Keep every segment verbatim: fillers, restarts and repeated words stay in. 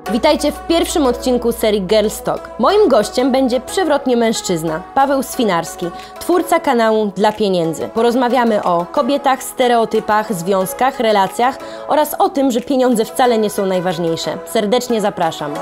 Witajcie w pierwszym odcinku serii Girls Talk. Moim gościem będzie przewrotnie mężczyzna, Paweł Swinarski, twórca kanału Dla Pieniędzy. Porozmawiamy o kobietach, stereotypach, związkach, relacjach oraz o tym, że pieniądze wcale nie są najważniejsze. Serdecznie zapraszam.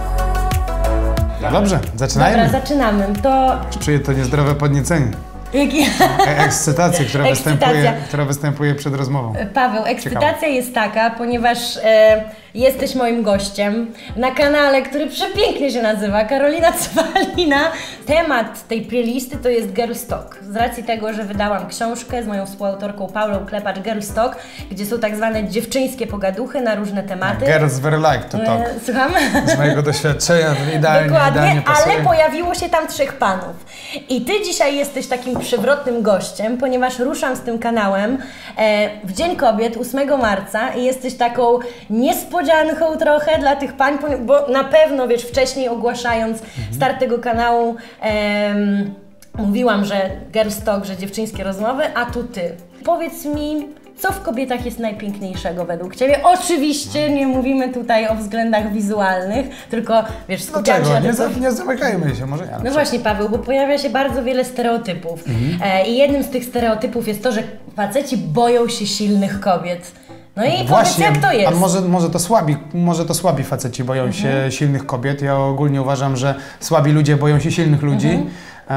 No dobrze, zaczynajmy. Dobra, zaczynamy. To... Czuję to niezdrowe podniecenie. Jaki? Ekscytację, która, Ekscytacja. Występuje, która występuje przed rozmową. Paweł, ekscytacja Ciekawe. jest taka, ponieważ e, jesteś moim gościem na kanale, który przepięknie się nazywa Karolina Cwalina. Temat tej playlisty to jest Girls Talk. Z racji tego, że wydałam książkę z moją współautorką Paulą Klepacz Girls Talk, gdzie są tak zwane dziewczyńskie pogaduchy na różne tematy. Girls very like to talk. E, słucham? Z mojego doświadczenia idealnie, Dokładnie, idealnie pasuje. ale pojawiło się tam trzech panów. I ty dzisiaj jesteś takim przewrotnym gościem, ponieważ ruszam z tym kanałem e, w Dzień Kobiet, ósmego marca i jesteś taką niespodzianką trochę dla tych pań, bo na pewno, wiesz, wcześniej ogłaszając mhm. start tego kanału e, mówiłam, że Girls Talk, że dziewczyńskie rozmowy, a tu ty. Powiedz mi, co w kobietach jest najpiękniejszego według Ciebie? Oczywiście nie mówimy tutaj o względach wizualnych, tylko wiesz, skupiamy się na nie, tym, co... nie zamykajmy się, może ja. No właśnie, Paweł, bo pojawia się bardzo wiele stereotypów mhm. e, i jednym z tych stereotypów jest to, że faceci boją się silnych kobiet. No i właśnie, powiedz, jak to jest? A może, może, to słabi, może to słabi faceci boją mhm. się silnych kobiet. Ja ogólnie uważam, że słabi ludzie boją się silnych ludzi. Mhm.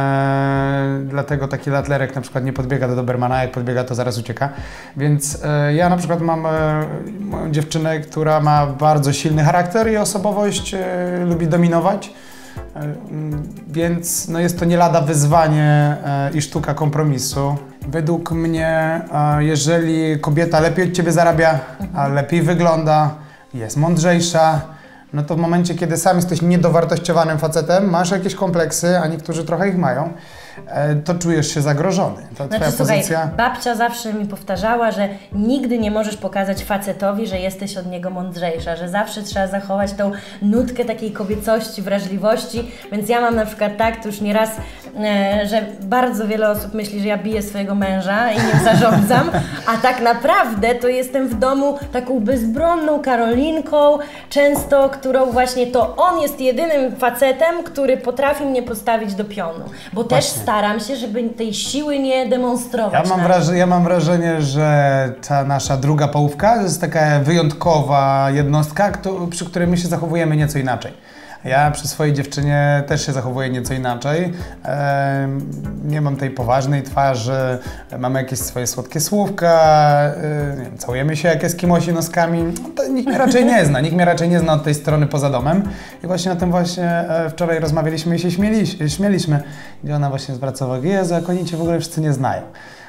Eee, dlatego taki latlerek na przykład nie podbiega do Dobermana, jak podbiega to zaraz ucieka. Więc e, ja na przykład mam e, moją dziewczynę, która ma bardzo silny charakter i osobowość, e, lubi dominować. E, więc no jest to nie lada wyzwanie e, i sztuka kompromisu. Według mnie, e, jeżeli kobieta lepiej od Ciebie zarabia, a lepiej wygląda, jest mądrzejsza, no to w momencie, kiedy sam jesteś niedowartościowanym facetem, masz jakieś kompleksy, a niektórzy trochę ich mają, to czujesz się zagrożony. To znaczy, twoja słuchaj, pozycja... babcia zawsze mi powtarzała, że nigdy nie możesz pokazać facetowi, że jesteś od niego mądrzejsza, że zawsze trzeba zachować tą nutkę takiej kobiecości, wrażliwości, więc ja mam na przykład tak, to już nieraz, e, że bardzo wiele osób myśli, że ja biję swojego męża i nim zarządzam, a tak naprawdę to jestem w domu taką bezbronną Karolinką, często, którą właśnie to on jest jedynym facetem, który potrafi mnie postawić do pionu, bo też właśnie. Staram się, żeby tej siły nie demonstrować. Ja mam, wraż ja mam wrażenie, że ta nasza druga połówka to jest taka wyjątkowa jednostka, kto, przy której my się zachowujemy nieco inaczej. Ja przy swojej dziewczynie też się zachowuję nieco inaczej. E, nie mam tej poważnej twarzy, mamy jakieś swoje słodkie słówka, e, nie wiem, całujemy się jak eskimosi noskami. No to nikt mnie raczej nie zna, nikt mnie raczej nie zna od tej strony poza domem. I właśnie na tym właśnie e, wczoraj rozmawialiśmy i się śmieli, śmieliśmy, gdzie ona właśnie zwraca uwagę, Jezu, jak oni Cię w ogóle wszyscy nie znają.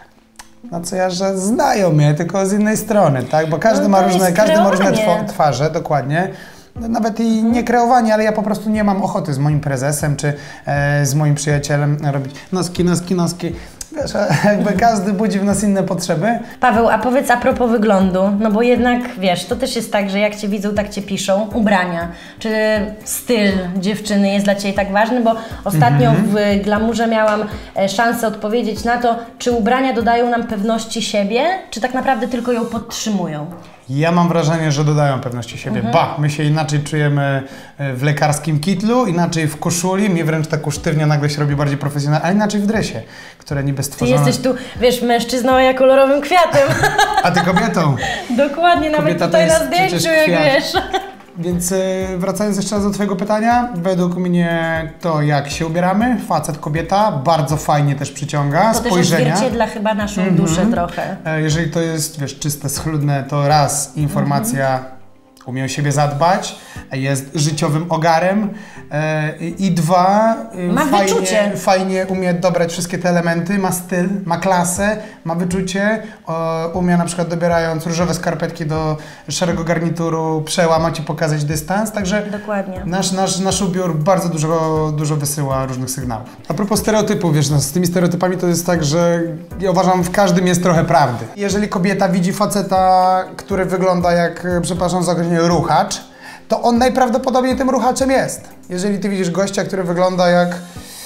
No co ja, że znają mnie, tylko z innej strony, tak? Bo każdy, no ma, różne, każdy ma różne twarze, dokładnie. Nawet i nie kreowanie, ale ja po prostu nie mam ochoty z moim prezesem czy e, z moim przyjacielem robić noski, noski, noski. Wiesz, jakby każdy budzi w nas inne potrzeby. Paweł, a powiedz a propos wyglądu, no bo jednak, wiesz, to też jest tak, że jak Cię widzą, tak Cię piszą. Ubrania, czy styl dziewczyny jest dla Ciebie tak ważny, bo ostatnio mm-hmm. w Glamourze miałam szansę odpowiedzieć na to, czy ubrania dodają nam pewności siebie, czy tak naprawdę tylko ją podtrzymują. Ja mam wrażenie, że dodają pewności siebie. Mhm. Ba, my się inaczej czujemy w lekarskim kitlu, inaczej w koszuli, mnie wręcz ta sztywnia nagle się robi bardziej profesjonalna, a inaczej w dresie, które niby stworzone... Ty jesteś tu, wiesz, mężczyzną, a ja kolorowym kwiatem. A ty kobietą. Dokładnie, nawet Kobieta tutaj na zdjęciu, jak wiesz. Więc wracając jeszcze raz do Twojego pytania, według mnie to jak się ubieramy, facet, kobieta, bardzo fajnie też przyciąga to spojrzenia. To też odzwierciedla chyba naszą mm-hmm. duszę trochę. Jeżeli to jest, wiesz, czyste, schludne, to raz informacja, mm-hmm. umie o siebie zadbać, jest życiowym ogarem e, i dwa, ma fajnie, wyczucie. fajnie umie dobrać wszystkie te elementy, ma styl, ma klasę, ma wyczucie, o, umie na przykład dobierając różowe skarpetki do szarego garnituru przełamać i pokazać dystans, także Dokładnie. Nasz, nasz, nasz ubiór bardzo dużo, dużo wysyła różnych sygnałów. A propos stereotypów, wiesz, no, z tymi stereotypami to jest tak, że ja uważam, w każdym jest trochę prawdy. Jeżeli kobieta widzi faceta, który wygląda jak, przepraszam za określenie, ruchacz, to on najprawdopodobniej tym ruchaczem jest. Jeżeli ty widzisz gościa, który wygląda jak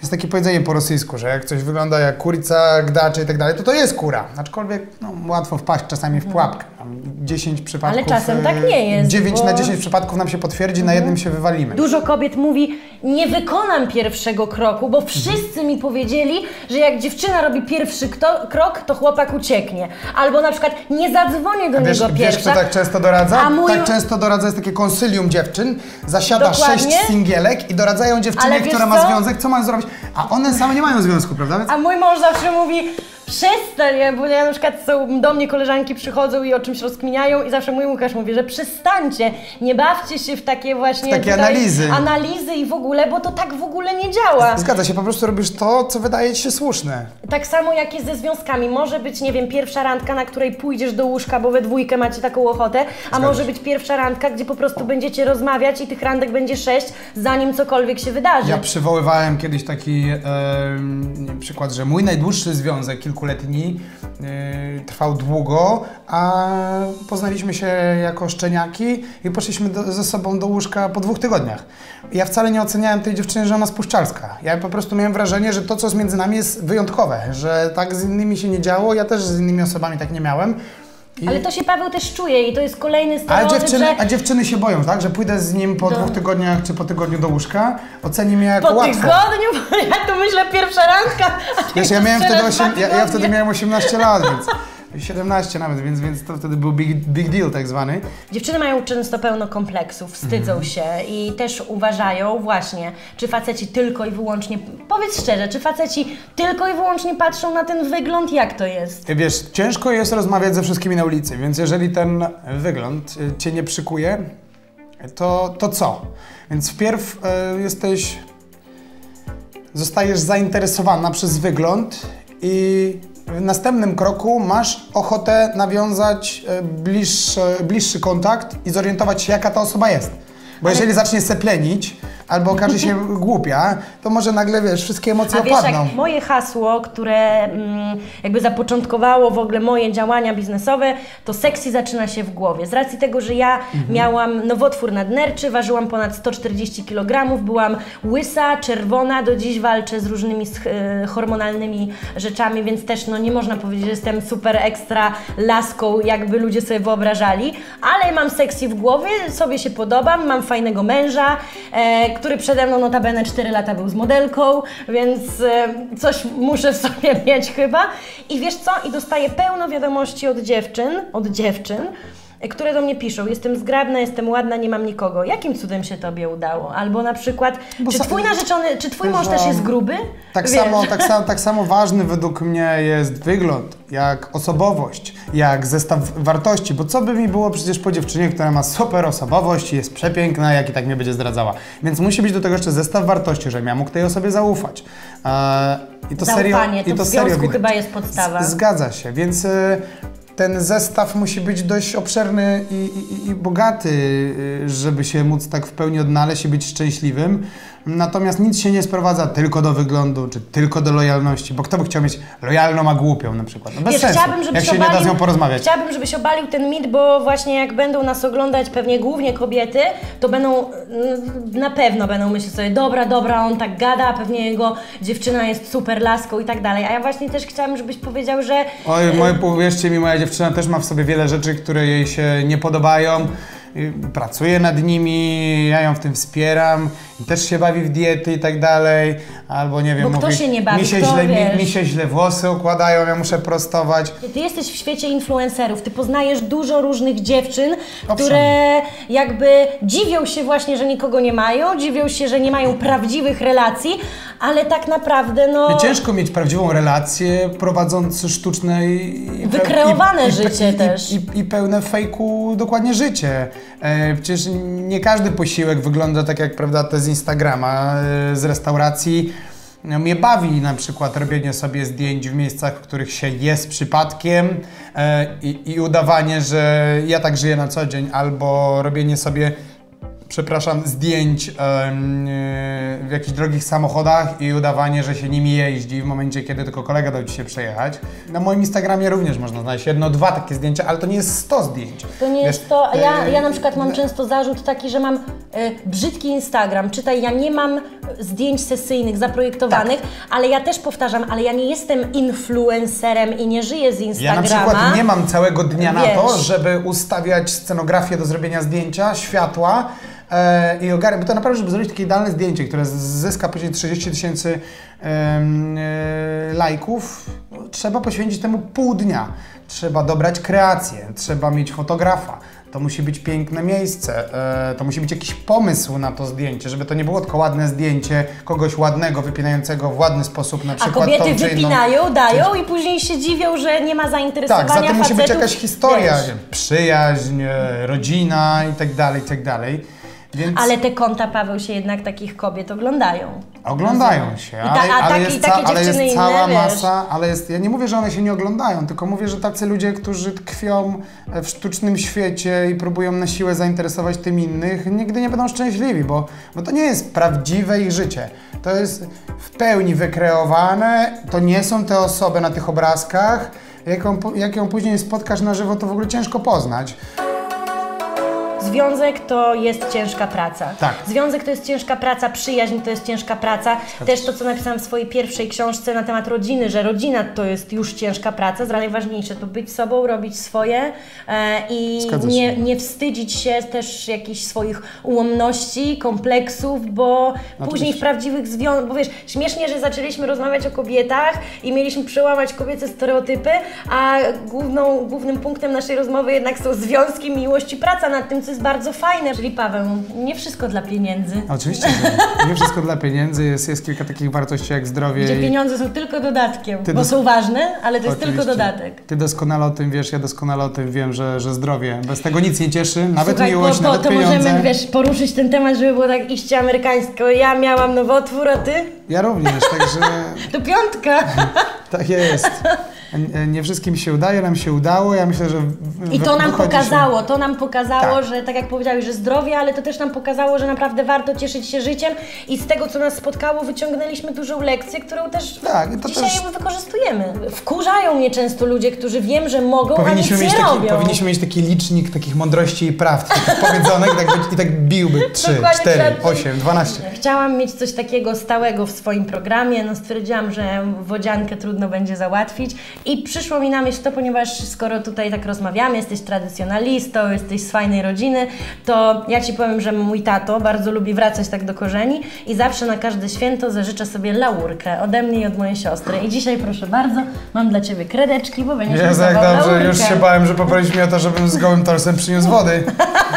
Jest takie powiedzenie po rosyjsku, że jak coś wygląda jak kurica, gdacze i tak dalej, to to jest kura. Aczkolwiek no, łatwo wpaść czasami w pułapkę. dziesięć przypadków... Ale czasem tak nie jest, dziewięć bo... na dziesięć przypadków nam się potwierdzi, mhm. na jednym się wywalimy. Dużo kobiet mówi, nie wykonam pierwszego kroku, bo wszyscy mhm. mi powiedzieli, że jak dziewczyna robi pierwszy kto, krok, to chłopak ucieknie. Albo na przykład nie zadzwonię do A wiesz, niego wiesz, pierwsza. kto tak często doradza? A mój... Tak często doradza jest takie konsylium dziewczyn, zasiada Dokładnie. sześć singielek i doradzają dziewczynie, która ma co? związek, co mają zrobić, a one same nie mają związku, prawda? Więc... A mój mąż zawsze mówi, przestań, bo ja na przykład są, do mnie koleżanki przychodzą i o czymś rozkminiają i zawsze mój Łukasz mówi, że przestańcie, nie bawcie się w takie właśnie w takie analizy. analizy i w ogóle, bo to tak w ogóle nie działa. Zgadza się, po prostu robisz to, co wydaje ci się słuszne. Tak samo jak jest ze związkami. Może być, nie wiem, pierwsza randka, na której pójdziesz do łóżka, bo we dwójkę macie taką ochotę, a Zgadza może się. być pierwsza randka, gdzie po prostu będziecie rozmawiać i tych randek będzie sześć, zanim cokolwiek się wydarzy. Ja przywoływałem kiedyś taki e, przykład, że mój najdłuższy związek kilkuletni e, trwał długo, a poznaliśmy się jako szczeniaki i poszliśmy do, ze sobą do łóżka po dwóch tygodniach. Ja wcale nie oceniałem tej dziewczyny, że ona spuszczalska. Ja po prostu miałem wrażenie, że to, co jest między nami, jest wyjątkowe, że tak z innymi się nie działo, ja też z innymi osobami tak nie miałem. I... Ale to się Paweł też czuje i to jest kolejny A stereotyp, dziewczyny, że... a dziewczyny się boją, tak? Że pójdę z nim po Do... dwóch tygodniach czy po tygodniu do łóżka, oceni mnie jako po łatwo. tygodniu? Ja to myślę pierwsza randka, a Wiesz, ja miałem wtedy osiem, ja, ja wtedy miałem miałem osiemnaście lat, więc siedemnaście nawet, więc, więc to wtedy był big, big deal tak zwany. Dziewczyny mają często pełno kompleksów, wstydzą Mhm. się i też uważają właśnie, czy faceci tylko i wyłącznie, powiedz szczerze, czy faceci tylko i wyłącznie patrzą na ten wygląd, jak to jest? Wiesz, ciężko jest rozmawiać ze wszystkimi na ulicy, więc jeżeli ten wygląd cię nie przykuje, to, to co? Więc wpierw y, jesteś, zostajesz zainteresowana przez wygląd i w następnym kroku masz ochotę nawiązać bliższy, bliższy kontakt i zorientować się, jaka ta osoba jest. Bo Ale... jeżeli zacznie seplenić albo okaże się głupia, to może nagle, wiesz, wszystkie emocje A wiesz, opadną. jak moje hasło, które mm, jakby zapoczątkowało w ogóle moje działania biznesowe, to sexy zaczyna się w głowie. Z racji tego, że ja mhm. miałam nowotwór nadnerczy, ważyłam ponad sto czterdzieści kilogramów, byłam łysa, czerwona, do dziś walczę z różnymi y, hormonalnymi rzeczami, więc też no, nie można powiedzieć, że jestem super ekstra laską, jakby ludzie sobie wyobrażali, ale mam sexy w głowie, sobie się podobam, mam fajnego męża, e, który przede mną notabene cztery lata był z modelką, więc e, coś muszę w sobie mieć chyba. I wiesz co? I dostaję pełno wiadomości od dziewczyn, od dziewczyn, e, które do mnie piszą, jestem zgrabna, jestem ładna, nie mam nikogo. Jakim cudem się Tobie udało? Albo na przykład, Bo czy sa- Twój narzeczony, czy Twój wiesz, mąż też jest gruby? Tak Wiesz. samo, tak, samo, tak samo ważny według mnie jest wygląd, jak osobowość, jak zestaw wartości, bo co by mi było przecież po dziewczynie, która ma super osobowość i jest przepiękna, jak i tak mnie będzie zdradzała. Więc musi być do tego jeszcze zestaw wartości, żebym ja mógł tej osobie zaufać. Eee, I to serio, Zaufanie, to i to w związku serio widać. chyba jest podstawa. Z, zgadza się, więc e, ten zestaw musi być dość obszerny i, i, i bogaty, e, żeby się móc tak w pełni odnaleźć i być szczęśliwym. Natomiast nic się nie sprowadza tylko do wyglądu, czy tylko do lojalności, bo kto by chciał mieć lojalną, a głupią na przykład? No bez Wiesz, sensu, chciałabym, żebyś jak się obalił, nie da z nią porozmawiać. Chciałabym, żebyś obalił ten mit, bo właśnie jak będą nas oglądać pewnie głównie kobiety, to będą, na pewno będą myśleć sobie, dobra, dobra, on tak gada, a pewnie jego dziewczyna jest super laską i tak dalej. A ja właśnie też chciałabym, żebyś powiedział, że... Oj, moje, uwierzcie mi, moja dziewczyna też ma w sobie wiele rzeczy, które jej się nie podobają. Pracuję nad nimi, ja ją w tym wspieram i też się bawi w diety i tak dalej, albo nie wiem, Bo kto mówi, się nie bawi, mi, się kto, źle, mi, wiesz? mi się źle włosy układają, ja muszę prostować. Ty jesteś w świecie influencerów, ty poznajesz dużo różnych dziewczyn, Owszem. które jakby dziwią się właśnie, że nikogo nie mają, dziwią się, że nie mają prawdziwych relacji, ale tak naprawdę no... Ciężko mieć prawdziwą relację prowadząc sztuczne i... i Wykreowane i, życie i, też. I, i, I pełne fejku dokładnie życie. E, przecież nie każdy posiłek wygląda tak jak, prawda, te z Instagrama, e, z restauracji. No, mnie bawi na przykład robienie sobie zdjęć w miejscach, w których się jest przypadkiem e, i, i udawanie, że ja tak żyję na co dzień, albo robienie sobie, przepraszam, zdjęć e, w jakichś drogich samochodach i udawanie, że się nimi jeździ w momencie, kiedy tylko kolega dał ci się przejechać. Na moim Instagramie również można znaleźć jedno, dwa takie zdjęcia, ale to nie jest sto zdjęć. To nie Wiesz, jest to, ja, e, ja na przykład mam często zarzut taki, że mam e, brzydki Instagram, czytaj, ja nie mam zdjęć sesyjnych zaprojektowanych, tak. ale ja też powtarzam, ale ja nie jestem influencerem i nie żyję z Instagrama. Ja na przykład nie mam całego dnia Wiesz. na to, żeby ustawiać scenografię do zrobienia zdjęcia, światła e, i ogarnąć, bo to naprawdę, żeby zrobić takie idealne zdjęcie, które zyska później trzydzieści tysięcy e, e, lajków, trzeba poświęcić temu pół dnia. Trzeba dobrać kreację, trzeba mieć fotografa. To musi być piękne miejsce, e, to musi być jakiś pomysł na to zdjęcie, żeby to nie było tylko ładne zdjęcie kogoś ładnego, wypinającego w ładny sposób, na przykład. A kobiety tą, wypinają, inną, dają czy... i później się dziwią, że nie ma zainteresowania Tak, za tym musi być facetów, jakaś historia, wiesz. przyjaźń, rodzina i tak dalej, i tak dalej. Więc... Ale te konta, Paweł, się jednak takich kobiet oglądają. Oglądają się, ta, ale, a ale, taki, jest, takie ca ale jest inne, cała wiesz. masa, ale jest, ja nie mówię, że one się nie oglądają, tylko mówię, że tacy ludzie, którzy tkwią w sztucznym świecie i próbują na siłę zainteresować tym innych, nigdy nie będą szczęśliwi, bo, bo to nie jest prawdziwe ich życie. To jest w pełni wykreowane, to nie są te osoby na tych obrazkach. Jak ją, jak ją później spotkasz na żywo, to w ogóle ciężko poznać. Związek to jest ciężka praca. Tak. Związek to jest ciężka praca, przyjaźń to jest ciężka praca. Też to, co napisałam w swojej pierwszej książce na temat rodziny, że rodzina to jest już ciężka praca. Najważniejsze to być sobą, robić swoje e, i nie, nie wstydzić się też jakichś swoich ułomności, kompleksów, bo no później też. w prawdziwych związkach, bo wiesz, śmiesznie, że zaczęliśmy rozmawiać o kobietach i mieliśmy przełamać kobiece stereotypy, a główną, głównym punktem naszej rozmowy jednak są związki, miłość i praca nad tym, co jest bardzo fajne. Czyli Paweł, nie wszystko dla pieniędzy. Oczywiście, że nie wszystko dla pieniędzy. Jest, jest kilka takich wartości jak zdrowie. Gdzie i... pieniądze są tylko dodatkiem, Ty bo dos... są ważne, ale to jest Oczywiście. tylko dodatek. Ty doskonale o tym wiesz, ja doskonale o tym wiem, że, że zdrowie. Bez tego nic nie cieszy, nawet Słuchaj, miłość, po, po, nawet to pieniądze. możemy, wiesz, poruszyć ten temat, żeby było tak iście amerykańsko. Ja miałam nowotwór, a ty? Ja również, także... To piątka. Tak jest. Nie wszystkim się udaje, nam się udało. Ja myślę, że w, I to nam pokazało, się... to nam pokazało, tak. że tak jak powiedziałeś, że zdrowie, ale to też nam pokazało, że naprawdę warto cieszyć się życiem i z tego, co nas spotkało, wyciągnęliśmy dużą lekcję, którą też tak, to dzisiaj też... wykorzystujemy. Wkurzają mnie często ludzie, którzy wiem, że mogą, powinniśmy a nic mieć nie taki, robią. Powinniśmy mieć taki licznik takich mądrości i prawd, takich powiedzonych i tak, i tak biłby trzy, cztery, osiem, dwanaście. Chciałam mieć coś takiego stałego w swoim programie, no stwierdziłam, że wodziankę trudno będzie załatwić i przyszło mi na myśl to, ponieważ skoro tutaj tak rozmawiamy, jesteś tradycjonalistą, jesteś z fajnej rodziny, to ja Ci powiem, że mój tato bardzo lubi wracać tak do korzeni i zawsze na każde święto zażycza sobie laurkę ode mnie i od mojej siostry. I dzisiaj, proszę bardzo, mam dla Ciebie kredeczki, bo będziesz Jezu, jak rysował dobrze, laurkę. już się bałem, że poprosisz mnie o to, żebym z gołym torsem przyniósł wody.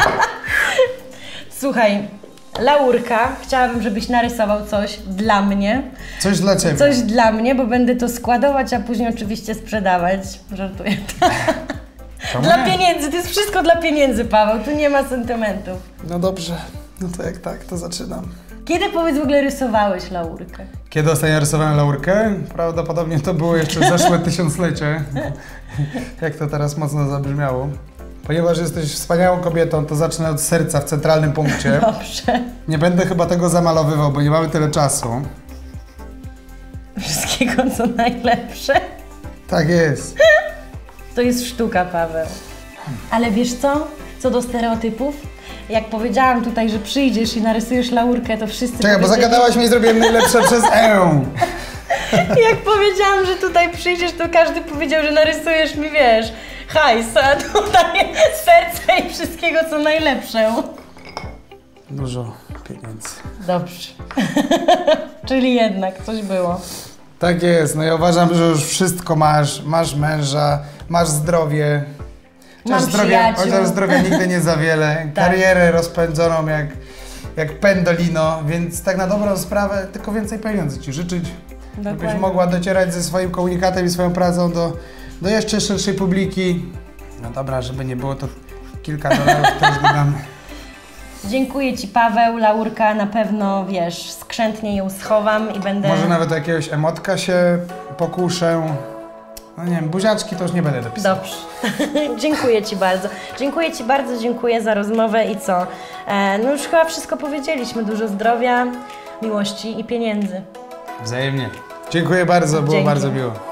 Słuchaj, laurka, chciałabym, żebyś narysował coś dla mnie. Coś dla Ciebie. Coś dla mnie, bo będę to składować, a później oczywiście sprzedawać. Żartuję. Dla nie? pieniędzy, to jest wszystko dla pieniędzy, Paweł, tu nie ma sentymentów. No dobrze, no to jak tak, to zaczynam. Kiedy, powiedz, w ogóle rysowałeś laurkę? Kiedy ostatnio rysowałem laurkę? Prawdopodobnie to było jeszcze zeszłe tysiąclecie. Jak to teraz mocno zabrzmiało. Ponieważ jesteś wspaniałą kobietą, to zacznę od serca w centralnym punkcie. Dobrze. Nie będę chyba tego zamalowywał, bo nie mamy tyle czasu. Wszystkiego, co najlepsze. Tak jest. To jest sztuka, Paweł. Ale wiesz co? Co do stereotypów? Jak powiedziałam tutaj, że przyjdziesz i narysujesz laurkę, to wszyscy Czekaj, bo zagadałaś mnie i zrobiłem najlepsze przez E. Jak powiedziałam, że tutaj przyjdziesz, to każdy powiedział, że narysujesz mi, wiesz, hajs, a tutaj serce i wszystkiego, co najlepsze. Dużo pieniędzy. Dobrze. Czyli jednak coś było. Tak jest, no ja uważam, że już wszystko masz. Masz męża, masz zdrowie. Mam Chociaż zdrowia, przyjaciół. chociaż zdrowia nigdy nie za wiele. Tak. Karierę rozpędzoną jak, jak pendolino, więc tak na dobrą sprawę tylko więcej pieniędzy Ci życzyć. Dokładnie. Żebyś mogła docierać ze swoim komunikatem i swoją pracą do, do jeszcze szerszej publiki. No dobra, żeby nie było to kilka dolarów też dodamy. Dziękuję Ci, Paweł. Laurka na pewno, wiesz, skrzętnie ją schowam i będę... Może nawet jakiegoś emotka się pokuszę. No nie wiem, buziaczki to już nie będę dopisał. Dobrze. Dziękuję Ci bardzo. Dziękuję Ci bardzo, dziękuję za rozmowę i co? E, no już chyba wszystko powiedzieliśmy. Dużo zdrowia, miłości i pieniędzy. Wzajemnie. Dziękuję bardzo, było Dzięki. bardzo miło.